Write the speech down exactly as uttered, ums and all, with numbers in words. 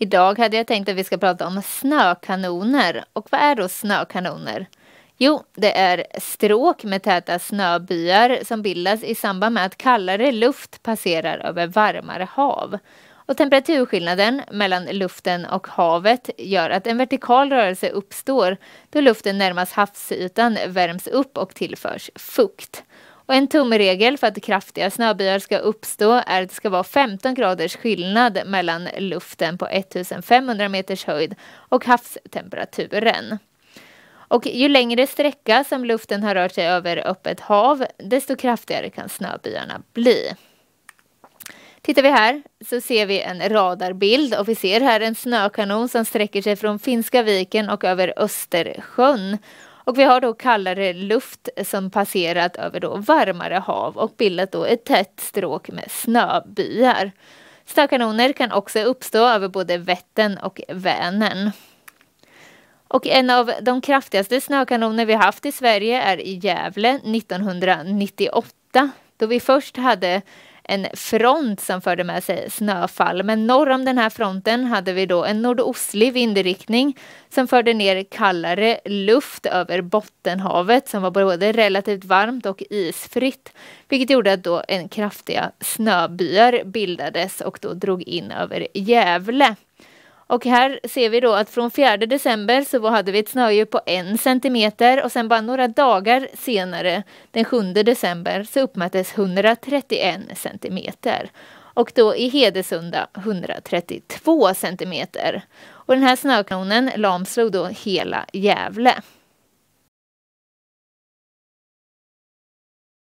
Idag hade jag tänkt att vi ska prata om snökanoner. Och vad är då snökanoner? Jo, det är stråk med täta snöbyar som bildas i samband med att kallare luft passerar över varmare hav. Och temperaturskillnaden mellan luften och havet gör att en vertikal rörelse uppstår då luften närmast havsytan värms upp och tillförs fukt. Och en tumregel för att kraftiga snöbyar ska uppstå är att det ska vara femton graders skillnad mellan luften på femtonhundra meters höjd och havstemperaturen. Och ju längre sträcka som luften har rört sig över öppet hav, desto kraftigare kan snöbyarna bli. Tittar vi här så ser vi en radarbild och vi ser här en snökanon som sträcker sig från Finska viken och över Östersjön. Och vi har då kallare luft som passerat över då varmare hav och bildat då ett tätt stråk med snöbyar. Snökanoner kan också uppstå över både Vättern och Vänern. Och en av de kraftigaste snökanoner vi haft i Sverige är i Gävle nittonhundranittioåtta. Då vi först hade en front som förde med sig snöfall. Men norr om den här fronten hade vi då en nordostlig vindriktning som förde ner kallare luft över Bottenhavet som var både relativt varmt och isfritt. Vilket gjorde att då en kraftiga snöbyar bildades och då drog in över Gävle. Och här ser vi då att från fjärde december så hade vi ett snödjup på en centimeter och sen bara några dagar senare, den sjunde december, så uppmättes hundratrettioen centimeter. Och då i Hedesunda hundratrettiotvå centimeter. Och den här snökanonen lamslog då hela Gävle.